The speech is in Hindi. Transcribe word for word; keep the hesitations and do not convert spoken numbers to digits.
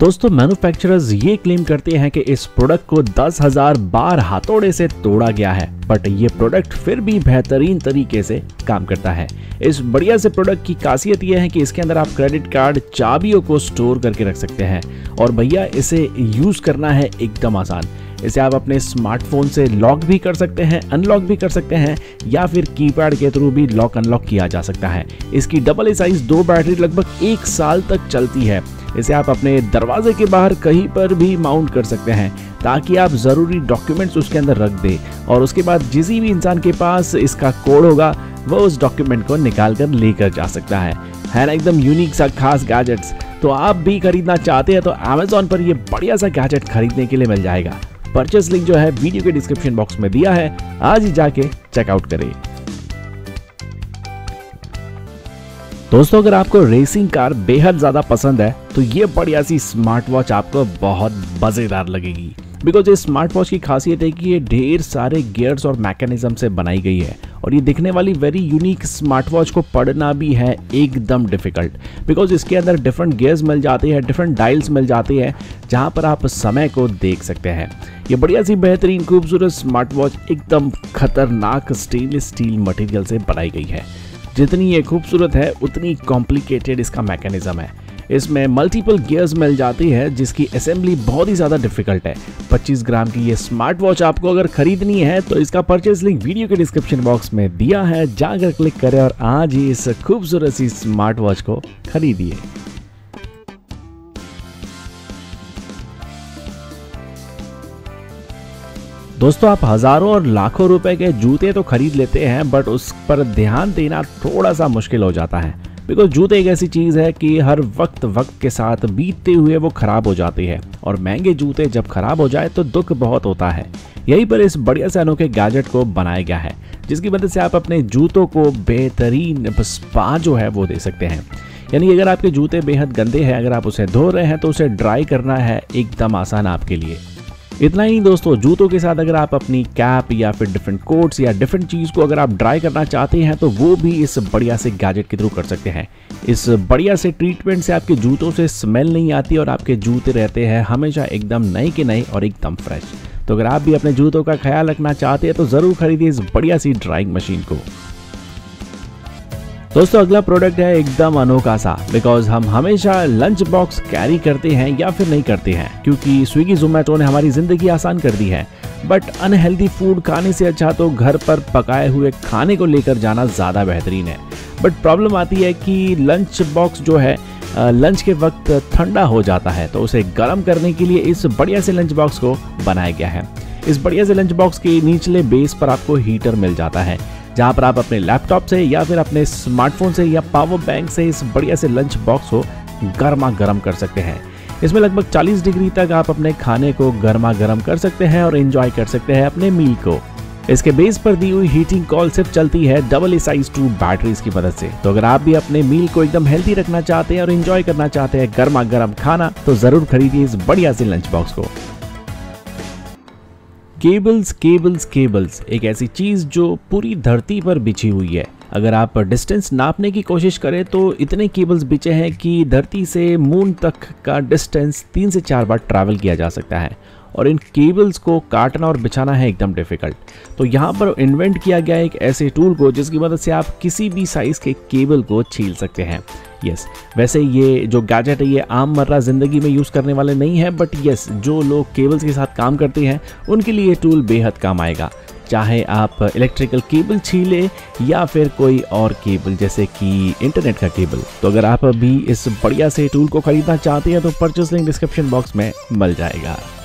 दोस्तों मैन्युफैक्चरर्स ये क्लेम करते हैं कि इस प्रोडक्ट को दस हज़ार बार हथौड़े से तोड़ा गया है, बट ये प्रोडक्ट फिर भी बेहतरीन तरीके से काम करता है। इस बढ़िया से प्रोडक्ट की खासियत ये है कि इसके अंदर आप क्रेडिट कार्ड चाबियों को स्टोर करके रख सकते हैं और भैया इसे यूज करना है एकदम आसान। इसे आप अपने स्मार्टफोन से लॉक भी कर सकते हैं, अनलॉक भी कर सकते हैं या फिर कीपैड के थ्रू भी लॉक अनलॉक किया जा सकता है। इसकी डबल ए साइज दो बैटरी लगभग एक साल तक चलती है। इसे आप अपने दरवाजे के बाहर कहीं पर भी माउंट कर सकते हैं ताकि आप ज़रूरी डॉक्यूमेंट्स उसके अंदर रख दें और उसके बाद जिस भी इंसान के पास इसका कोड होगा वो उस डॉक्यूमेंट को निकाल कर लेकर जा सकता है। है ना एकदम यूनिक सा खास गैजेट्स। तो आप भी खरीदना चाहते हैं तो अमेज़ॉन पर ये बढ़िया सा गैजेट खरीदने के लिए मिल जाएगा। परचेस लिंक जो है वीडियो के डिस्क्रिप्शन बॉक्स में दिया है, आज ही जाके चेकआउट करें। दोस्तों अगर आपको रेसिंग कार बेहद ज़्यादा पसंद है तो ये बढ़िया सी स्मार्ट वॉच आपको बहुत मज़ेदार लगेगी, बिकॉज इस स्मार्ट वॉच की खासियत है कि ये ढेर सारे गियर्स और मैकेनिज्म से बनाई गई है और ये दिखने वाली वेरी यूनिक स्मार्ट वॉच को पढ़ना भी है एकदम डिफिकल्ट, बिकॉज इसके अंदर डिफरेंट गियर्स मिल जाते हैं, डिफरेंट डायल्स मिल जाते हैं जहाँ पर आप समय को देख सकते हैं। ये बढ़िया सी बेहतरीन खूबसूरत स्मार्ट वॉच एकदम खतरनाक स्टेनलेस स्टील मटेरियल से बनाई गई है। जितनी ये खूबसूरत है उतनी कॉम्प्लिकेटेड इसका मैकेनिज्म है। इसमें मल्टीपल गियर्स मिल जाती है जिसकी असेंबली बहुत ही ज़्यादा डिफिकल्ट है। पच्चीस ग्राम की ये स्मार्ट वॉच आपको अगर खरीदनी है तो इसका परचेज लिंक वीडियो के डिस्क्रिप्शन बॉक्स में दिया है, जाकर क्लिक करें और आज ही इस खूबसूरत सी स्मार्ट वॉच को खरीदिए। दोस्तों आप हजारों और लाखों रुपए के जूते तो खरीद लेते हैं बट उस पर ध्यान देना थोड़ा सा मुश्किल हो जाता है, बिकॉज जूते एक ऐसी चीज़ है कि हर वक्त वक्त के साथ बीतते हुए वो खराब हो जाती है और महंगे जूते जब खराब हो जाए तो दुख बहुत होता है। यहीं पर इस बढ़िया से अनोखे गैजेट को बनाया गया है जिसकी मदद से आप अपने जूतों को बेहतरीन स्पा जो है वो दे सकते हैं। यानी अगर आपके जूते बेहद गंदे हैं, अगर आप उसे धो रहे हैं तो उसे ड्राई करना है एकदम आसान आपके लिए। इतना ही दोस्तों, जूतों के साथ अगर आप अपनी कैप या फिर डिफरेंट कोट्स या डिफरेंट चीज़ को अगर आप ड्राई करना चाहते हैं तो वो भी इस बढ़िया से गैजेट के थ्रू कर सकते हैं। इस बढ़िया से ट्रीटमेंट से आपके जूतों से स्मेल नहीं आती और आपके जूते रहते हैं हमेशा एकदम नए के नए और एकदम फ्रेश। तो अगर आप भी अपने जूतों का ख्याल रखना चाहते हैं तो ज़रूर खरीदिए इस बढ़िया सी ड्राइंग मशीन को। दोस्तों अगला प्रोडक्ट है एकदम अनोखा सा, बिकॉज हम हमेशा लंच बॉक्स कैरी करते हैं या फिर नहीं करते हैं क्योंकि स्विगी जोमेटो ने हमारी ज़िंदगी आसान कर दी है। बट अनहेल्दी फूड खाने से अच्छा तो घर पर पकाए हुए खाने को लेकर जाना ज़्यादा बेहतरीन है। बट प्रॉब्लम आती है कि लंच बॉक्स जो है लंच के वक्त ठंडा हो जाता है, तो उसे गर्म करने के लिए इस बढ़िया से लंच बॉक्स को बनाया गया है। इस बढ़िया से लंच बॉक्स के निचले बेस पर आपको हीटर मिल जाता है जहाँ पर आप अपने लैपटॉप से या फिर अपने स्मार्टफोन से या पावर बैंक से इस बढ़िया से लंच बॉक्स को गर्मा गर्म कर सकते हैं। इसमें लगभग चालीस डिग्री तक आप अपने खाने को गर्मा गर्म कर सकते हैं और एंजॉय कर सकते हैं अपने मील को। इसके बेस पर दी हुई हीटिंग कॉल सिर्फ चलती है double A size two batteries की मदद से। तो अगर आप भी अपने मील को एकदम हेल्दी रखना चाहते हैं और एंजॉय करना चाहते हैं गर्मा गर्म खाना तो जरूर खरीदिए इस बढ़िया से लंच बॉक्स को। केबल्स केबल्स केबल्स एक ऐसी चीज़ जो पूरी धरती पर बिछी हुई है। अगर आप डिस्टेंस नापने की कोशिश करें तो इतने केबल्स बिछे हैं कि धरती से मून तक का डिस्टेंस तीन से चार बार ट्रैवल किया जा सकता है और इन केबल्स को काटना और बिछाना है एकदम डिफिकल्ट। तो यहाँ पर इन्वेंट किया गया एक ऐसे टूल को जिसकी मदद से आप किसी भी साइज़ के केबल को छील सकते हैं। यस, वैसे ये जो गैजेट है ये आम मर्रा ज़िंदगी में यूज़ करने वाले नहीं है, बट यस जो लोग केबल्स के साथ काम करते हैं उनके लिए ये टूल बेहद काम आएगा। चाहे आप इलेक्ट्रिकल केबल छीले या फिर कोई और केबल जैसे कि इंटरनेट का केबल। तो अगर आप अभी इस बढ़िया से टूल को खरीदना चाहते हैं तो परचेस लिंक डिस्क्रिप्शन बॉक्स में मिल जाएगा।